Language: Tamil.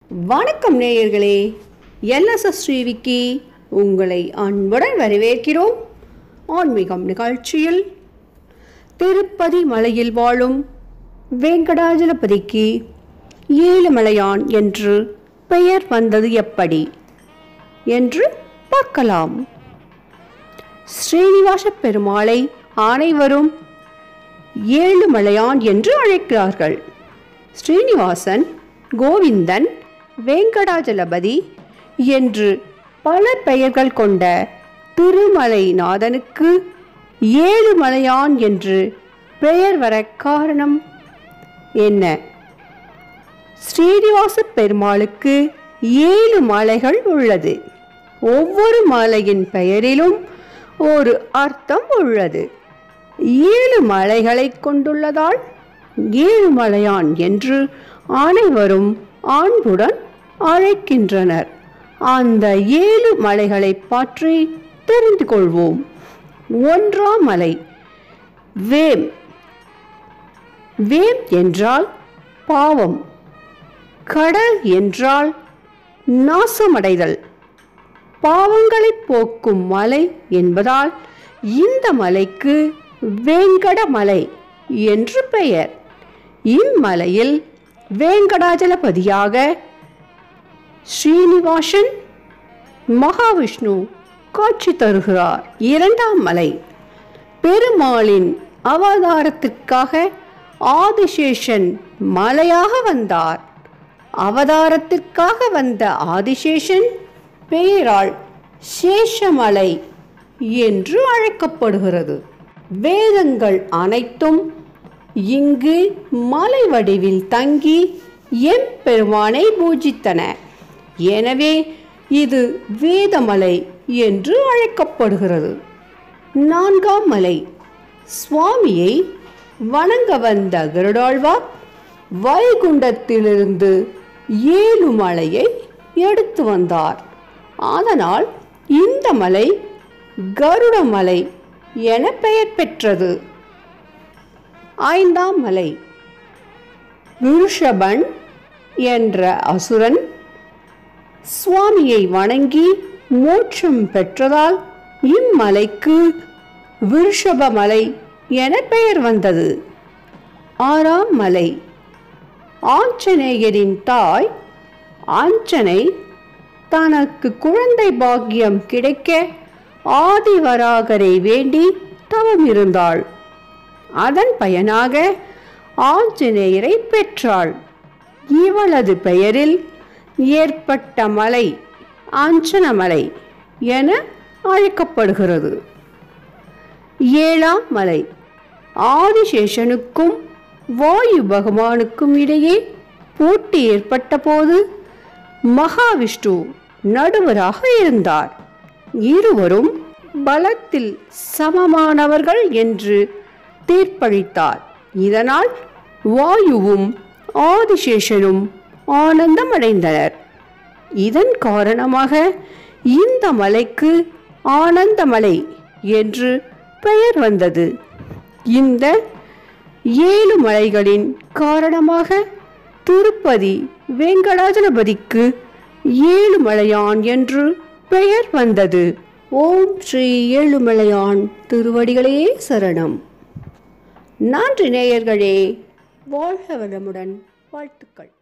வணக்கம் நேயர்களே, எல்எஸ்எஸ் ஸ்ரீவிக்கி உங்களை அன்புடன் வரவேற்கிறோம். ஆன்மீகம் நிகழ்ச்சியில் திருப்பதி மலையில் வாழும் வெங்கடாஜலபதிக்கு ஏழுமலையான் என்று பெயர் வந்தது எப்படி என்று பார்க்கலாம். ஸ்ரீனிவாச பெருமாளை அனைவரும் ஏழுமலையான் என்று அழைக்கிறார்கள். ஸ்ரீனிவாசன், கோவிந்தன், வெங்கடாஜலபதி என்று பல பெயர்கள் கொண்ட திருமலைநாதனுக்கு ஏழுமலையான் என்று பெயர் வர காரணம் என்ன? ஸ்ரீனிவாச பெருமாளுக்கு 7 மலைகள் உள்ளது. ஒவ்வொரு மலையின் பெயரிலும் ஒரு அர்த்தம் உள்ளது. 7 மலைகளை கொண்டுள்ளதால் ஏழுமலையான் என்று அனைவரும் அன்புடன் அழைக்கின்றனர். அந்த 7 மலைகளை பற்றி தெரிந்து கொள்வோம். 1ஆம் மலை வேம். வேம் என்றால் பாவம், கடல் என்றால் நாசமடைதல், பாவங்களை போக்கும் மலை என்பதால் இந்த மலைக்கு வேங்கடமலை என்று பெயர். இம்மலையில் வெங்கடாஜலபதியாக ஸ்ரீனிவாசன், மகாவிஷ்ணு காட்சி தருகிறார். 2ஆம் மலை பெருமாளின் அவதாரத்திற்காக ஆதிசேஷன் மலையாக வந்தார். அவதாரத்திற்காக வந்த ஆதிசேஷன் பெயரால் சேஷமலை என்று அழைக்கப்படுகிறது. வேதங்கள் அனைத்தும் இங்கு மலை வடிவில் தங்கி எம்பெருமானை பூஜித்தன. எனவே இது வேதமலை என்று அழைக்கப்படுகிறது. 4ஆம் மலை சுவாமியை வணங்க வந்த கருடாழ்வார் வைகுண்டத்திலிருந்து 7 மலையை எடுத்து வந்தார். அதனால் இந்த மலை கருடமலை என பெயர் பெற்றது. 5ஆம் மலை விருஷபன் என்ற அசுரன் சுவாமியை வணங்கி மோட்சம் பெற்றதால் இம்மலைக்கு விருஷபமலை என பெயர் வந்தது. 6ஆம் மலை ஆஞ்சநேயரின் தாய் ஆஞ்சனை தனக்கு குழந்தை பாக்கியம் கிடைக்க ஆதிவராகரை வேண்டி தவம் இருந்தாள். அதன் பயனாக ஆஞ்சநேயரை பெற்றாள். இவளது பெயரில் ஏற்பட்ட மலை ஆஞ்சனமலை என அழைக்கப்படுகிறது. 7ஆம் மலை ஆதிசேஷனுக்கும் வாயு பகவானுக்கும் இடையே போட்டி ஏற்பட்ட போது மகாவிஷ்ணு நடுவராக இருந்தார். இருவரும் பலத்தில் சமமானவர்கள் என்று தீர்ப்பளித்தார். இதனால் வாயுவும் ஆதிசேஷனும் ஆனந்தம் அடைந்தனர். இதன் காரணமாக இந்த மலைக்கு ஆனந்தமலை என்று பெயர் வந்தது. இந்த 7 மலைகளின் காரணமாக திருப்பதி வெங்கடாஜலபதிக்கு ஏழுமலையான் என்று பெயர் வந்தது. ஓம் ஸ்ரீ ஏழுமலையான் திருவடிகளே சரணம். நன்றி நேயர்களே. வாழ்க வளமுடன். வாழ்த்துக்கள்.